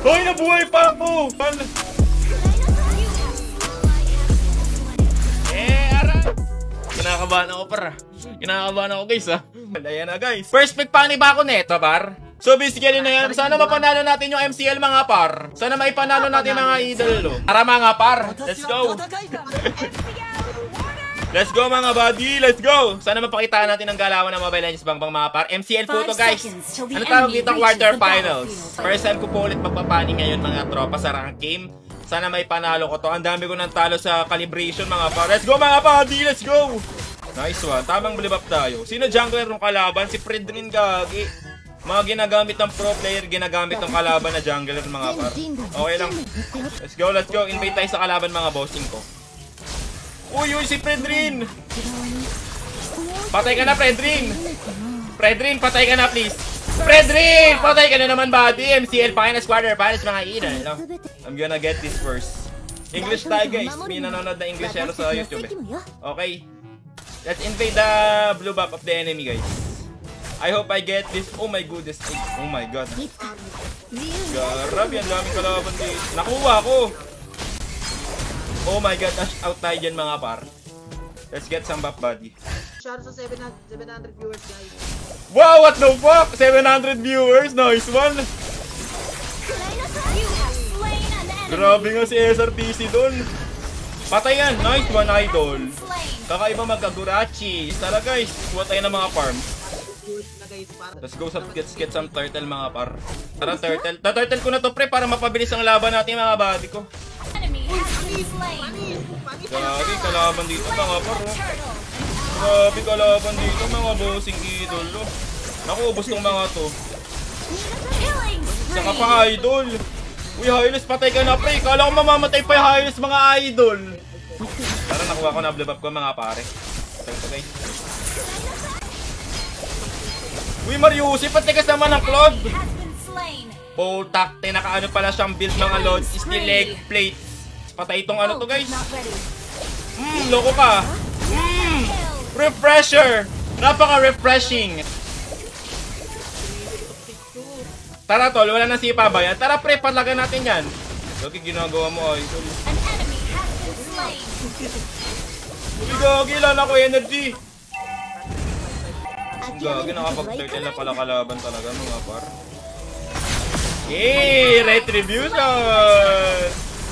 Hoy, nabuhay pa ako! Aray! Kinakabahan ako, par. Kinakabahan ako, guys, ha. Ayan na, guys. First pick pa ni ba ako neto, par? So, basically na yan. Sana mapanalo natin yung MCL, mga par. Sana maipanalo natin mga idol. Tara, mga par. Let's go. Let's go, mga buddy. Let's go. Sana mapakitaan natin ang galawan ng Mobile Legends Bangbang, mga par. MCL po to, guys. Ano tawag dito? Quarterfinals. First time ko po ulit magpapani ngayon, mga tropa, sa rank game. Sana may panalo ko to. Ang dami ko nang talo sa calibration, mga par. Let's go, mga buddy. Let's go. Nice one. Tamang blibap tayo. Sino jungler ng kalaban? Si Fredrin, gagi. Mga ginagamit ng pro player, ginagamit ng kalaban na jungler, mga par. Okay lang. Let's go, let's go. Invite tayo sa kalaban, mga bossing ko. Uy, uy, si Fredrin! Patay ka na, Fredrin! Fredrin, patay ka na, please! Fredrin! Patay ka na naman, buddy! MCL, finals quarterfinals, mga idol, no? I'm gonna get this first. English tayo, guys. May nanonood na English sa YouTube, eh. Okay. Let's invade the blue buff of the enemy, guys. I hope I get this. Oh my goodness. Oh my god. Grabe, ang daming kalaban dito. Nakuha ko! Oh my god, dash out tayo dyan, mga par. Let's get some buff, buddy. Shout out sa 700 viewers, guys. Wow, what the fuck? 700 viewers, nice one. Grabe nga si SRTC dun. Patay yan, nice one, idol. Kakaiba magkagurachi. Tara, guys, kuha tayo ng mga farms. Let's go, let's get some turtle, mga par. Tara, turtle. Ta-turtle ko na to, pre, para mapabilis ang laban natin, mga buddy ko. Grabe, kalaban dito, mga par, oh. Grabe, kalaban dito, mga bossing idol, oh. Naku, ubos tong mga to. Saka pa, idol. Uy, Hylos, patay ka na, pre. Kala ko mamamatay pa yung Hylos, mga idol. Tara, nakuha ko na blibap ko, mga pare. Ito, guys. Uy, Mariusi, patigas naman ang Claude. Boltak, nakaano pala siyang build, mga lords. Is the leg plate. Patay itong ano to, guys. Loko ka. Refresher. Napaka-refreshing. Tara, tol. Wala nang sipa ba yan? Tara, pre. Patlagan natin yan. Gagi, ginagawa mo, idol. Uy, gagi. Lala ko energy. Gagi, nakapag-turtle na pala kalaban talaga, mga par. Yay! Retribution!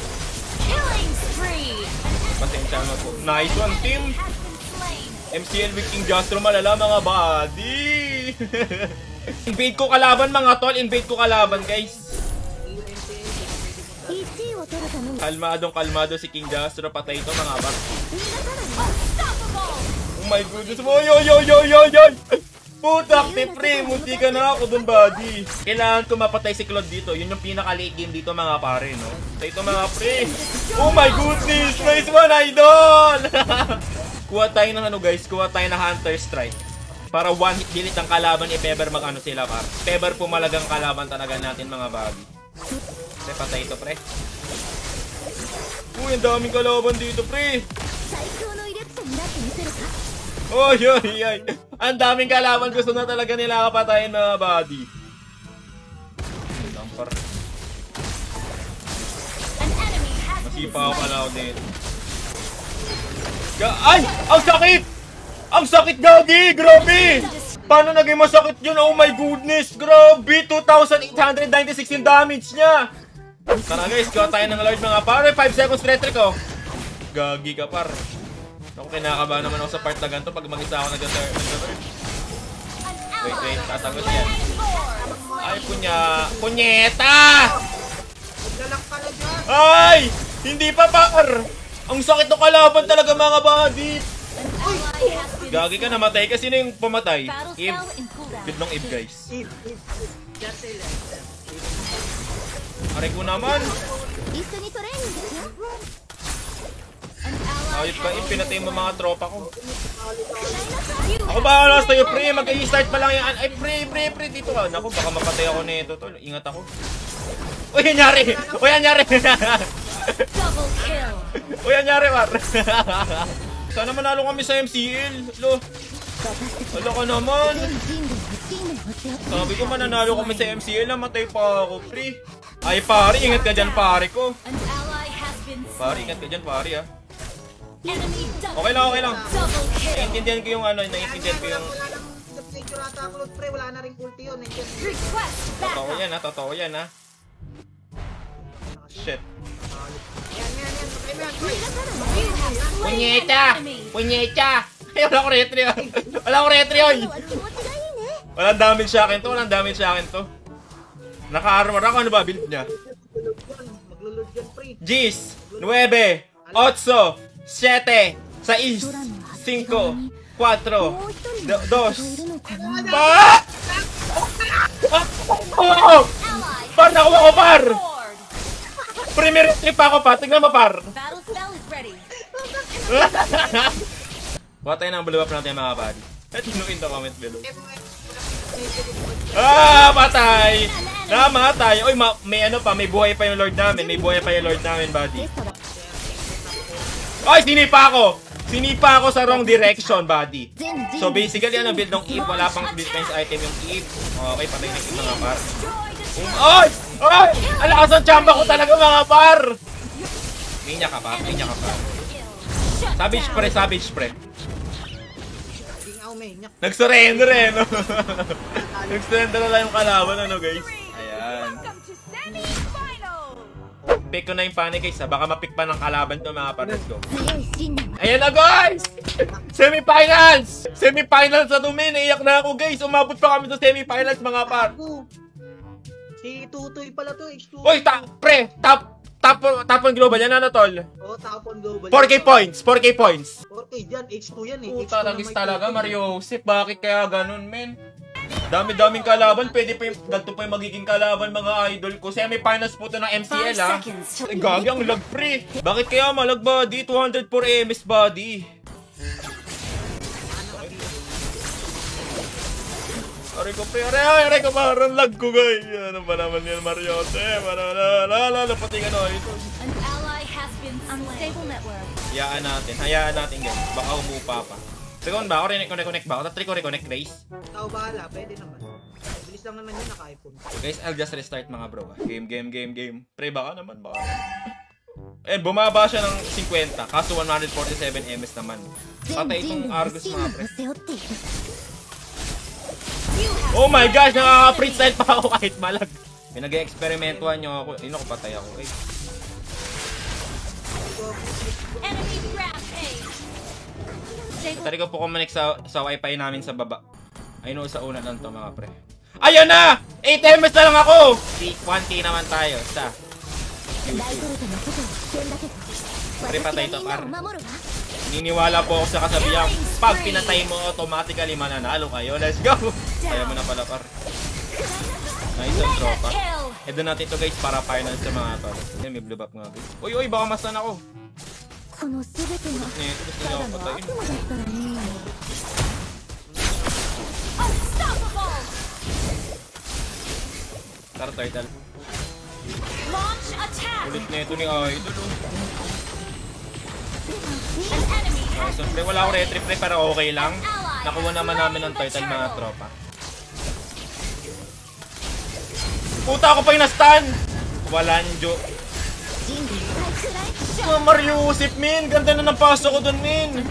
Pasensya mo po. Nice one, team! MCL with King Jastro, malala, mga buddy! Invade ko kalaban, mga tol. Invade ko kalaban, guys. Kalmado si King Jastro. Patay ito, mga buddy. Oh my goodness. Oy, oy, oy, oy, oy, oy! Putak, pre, munti ka na ako dun, buddy. Kailangan ko mapatay si Claude dito. Yun yung pinaka-late game dito, mga pare, no? Ito, mga pre. Oh my goodness! Nice one, idol! Kuha tayo ng ano, guys. Kuha tayo ng Hunter Strike. Para one hit delete ang kalaban if ever mag-ano sila, par. If ever pumalagang kalaban talaga natin, mga buddy. Pre, patay ito, pre. Uy, ang daming kalaban dito, pre. Oy, oy, oy. Ang daming kalaban. Gusto na talaga nila kapatayin, mga buddy. Lampar. Masipa ako pala ako dito. Ay! Ang sakit! Ang sakit, gagi! Grabe! Paano naging masakit yun? Oh my goodness! Grabe! 2,896 yung damage niya! Tara, guys, gawa tayo ng Lord, mga pare. 5 seconds retry ko. Gagi ka, par. Ako, kinakabahan naman ako sa part na ganito pag mag-isa ako nag-turn. Wait, tatagos yan. Ay, punyeta! Ay! Hindi pa, par! Ang sakit ng kalaban talaga, mga buddy! Gagi ka, namatay ka. Sino yung pumatay? Eve. Good nung Eve, guys. Aray ko naman! Ayot ka, pinatay mo mga tropa ko. Ako ba, alas tayo, pre? Mag-i-start pa lang yan. Ay, pre, dito ka. Naku, baka mapatay ako nito, tol. Ingat ako. Uy, anyari! Uy, anyari! Uy, anyari, par. Sana manalo kami sa MCL. Alo ka naman. Sabi ko mananalo kami sa MCL, namatay pa ako, pre. Ay, pare, ingat ka dyan, pare ko. Pare, ingat ka dyan, pare, ah. Okay lang, okay lang. Naiintindihan ko yung ano, naiintindihan ko yung... Wala na rin ulti yun. Totoo yan, ha, totoo yan, ha. Shit. Punyeta! Punyeta! Ay, wala ko retry, ah. Wala ko retry, oy. Walang damage sa akin to, walang damage sa akin to. Naka-armor ako, ano ba build niya? Maglulod yan, pre. Gis, 9, 8, 7, 6, 5, 4, 2, Par! Oh! Par, nakuha ko, Par! Premier trip ako, pa. Tingnan mo, Par. Kuha tayo ng blue up natin, mga buddy. At in the comment below. Ah, patay! Namatay! Uy, may ano pa, may buhay pa yung Lord namin. May buhay pa yung Lord namin, buddy. Ay, sinipa ako! Sinipa ako sa wrong direction, buddy. So, basically, ano, build ng Eve. Wala pang defense item yung Eve. Okay, patay na yung mga par. Ay! Ay! Alakas ang chamba ko talaga, mga par! Linya ka pa, linya ka pa. Savage pre, savage pre. Nag-surrender eh, no? Nag-surrender na lang yung kalaban, ano guys? Ayan. Pick ko na yung panic guys, ha? Baka mapick pa ng kalaban to mga pares ko. Ayan na guys! Semifinals! Semifinals na tumin, naiyak na ako guys. Umabot pa kami sa semifinals mga par. Si Tutoy pala to, H2. Uy, pre! Top 1 global yan, ano tol? Oo, top 1 global. 4K points, 4K points. 4K dyan, H2 yan eh. Puta, lagis talaga, Mario Joseph. Bakit kaya ganun, men? Dami-daming kalaban. Pwede pa yung, ganito pa yung magiging kalaban, mga idol ko. Semi-finals po ito ng MCL, ha? Gagi, ang lag, pre. Bakit kaya malag, body? 204 MS, body. Aray ko, pre. Aray ko, parang lag ko, guys. Ano ba naman yan, Mario Joseph? Pati ka na, ito. Hayaan natin, guys. Baka umupa pa. Second ba? O reconnect ba? O tatry ko reconnect, guys. Ikaw bahala, pwede naman. Bilis lang naman yun, naka-iPhone. Guys, I'll just restart mga bro. Game. Pre, baka naman. Eh, bumaba siya ng 50. Kaso 147 MS naman. Patay itong Argus mga pre. Oh my gosh, nakaka-freestyle pa ako kahit malag. Pinag-experimentuhan nyo ako. Ino ko, patay ako. Eh. Tari ko po kumanik sa wifi namin sa baba. I know sa una lang to mga pre. Ayun na! 8 MS na lang ako! 1K naman tayo sa YouTube. Pre, patay to par. Niniwala po ako sa kasabihang pag pinatay mo automatically mananalo kayo. Let's go! Kaya mo na pala par. Nice ang tropa. E doon natin to guys para finals sa mga par. Yan, may blue buff nga guys. Uy, baka masan ako. Gusto niya ako patayin. Tara, turtle. Ulit na ito ni Idol. Siyempre, wala ako retry pre, pero okay lang. Nakuha naman namin ng turtle mga tropa. Puta, ako pa yung na-stun! Walanjo. Mario Joseph, min! Ganda na ng paso ko dun, min!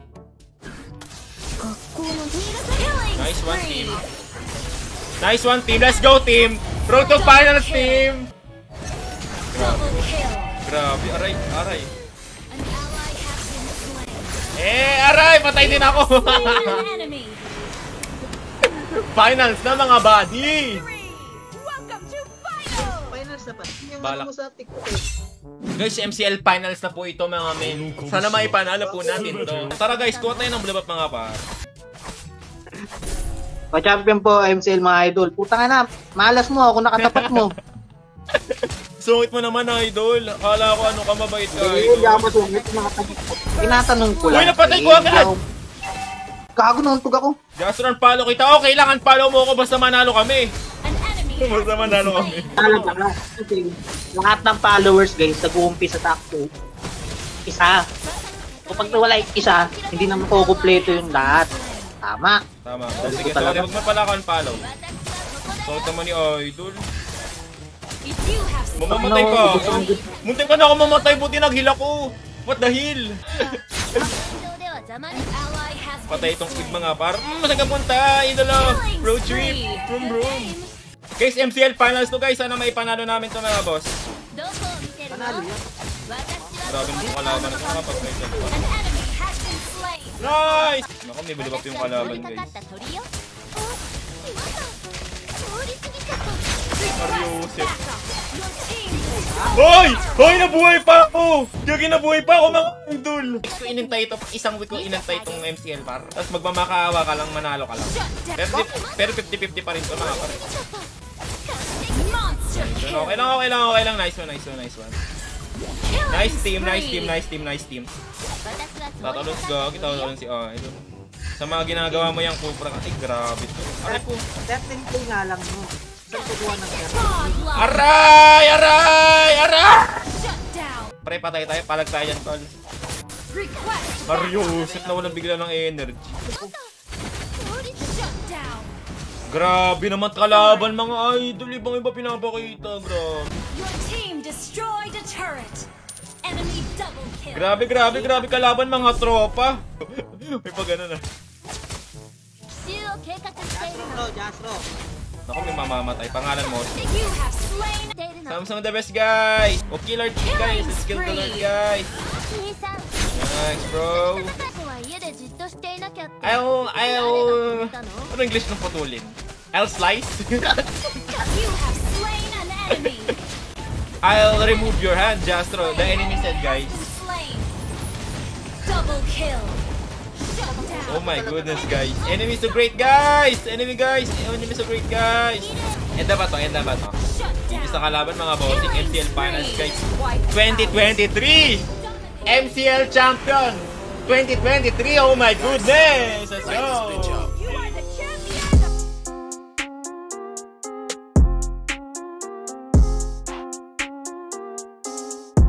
Nice one, team. Nice one, team. Let's go, team! Road to finals, team! Grabe. Aray. Aray! Patay din ako! Finals na, mga buddy! Finals na pa. Yung Balak. ano mo sa TikTok. Guys, MCL finals na po ito mga men. Sana maipanalo po natin to. Tara guys, kuha tayo ng blue buff mga par. Pa-champion po, MCL mga idol. Puta nga na, malas mo ako nakatapat mo. Sungit mo naman, idol. Akala ko ano ka, mabait ka, Hindi idol. ako masungit, nakatapat ko. Tinatanong ko lang. Uy, napatay ko agad! Gago, nauntog ako. Just unfollow kita. Okay lang, unfollow mo ako basta manalo kami. Basta manalo kami. Talaga nga. Kasi lahat ng followers guys, nag-uumpisa sa takto. Isa. Kapag nawala yung isa, hindi naman kukumpleto yung lahat. Tama. Tama. Sige, sorry. Huwag mo pala ako unfollow. Sorry naman ni idol. Mamamatay pa ako. Muntik ka na ako mamatay, buti naghil ako. What the hell? Patay itong Sigma nga par. Saan ka punta? Idolo! Road trip! Vroom vroom! Guys, MCL finals to guys. Sana may panalo namin to mga boss. Panalo yan. Grabe mo yung kalaban na ito kapag may set pa. Nice! Naku, may bulibap yung kalaban guys. Mariusip. Hoy! Hoy! Nabuhay pa ako! Gagi, nabuhay pa ako mga idol! Next ko inintay ito, isang week ko inintay itong MCL par. Tapos magmamakaawa ka lang, manalo ka lang. Pero 50-50 pa rin ito mga par. Okay lang. Nice one. Nice team. Tatalon si Idol. Sa mga ginagawa mo yung Cobra ka. Ay, grabe to. Aray po. 13K nga lang mo. Saan ko duwa ng Aray! Pre, patay tayo. Palag tayo dyan, tol. Mario, set na walang bigla ng energy. Grabe naman kalaban mga idol. Ibang iba pinapakita. Grabe kalaban mga tropa. May pa ganun ah. Jastro. Naku, may mamamatay. Pangalan mo. Samsung the best guys. O killer chick guys. Let's kill the Lord guys. Nice bro. Ano English ng putulin? I'll slice? I'll remove your hand, Jastro. The enemy said guys. Double kill. Oh my goodness guys. Enemy so great guys. Enemy so great guys. Enda ba to? Yung isang kalaban mga bossing MCL finals guys. 2023 MCL champion 2023. Oh my goodness. Let's go.